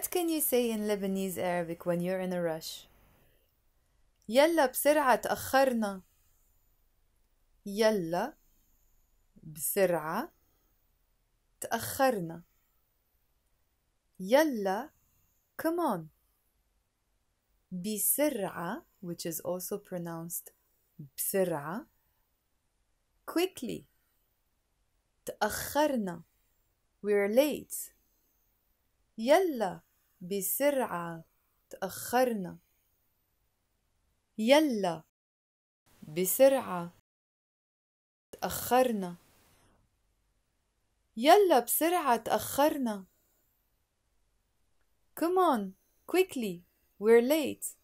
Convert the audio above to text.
What can you say in Lebanese Arabic when you're in a rush? يلا بسرعة تأخرنا. يلا بسرعة تأخرنا. يلا come on. بسرعة, which is also pronounced بسرعة, quickly. تأخرنا, we're late. يلا بسرعة تأخرنا. يلا بسرعة تأخرنا. يلا بسرعة تأخرنا. Come on, quickly, we're late.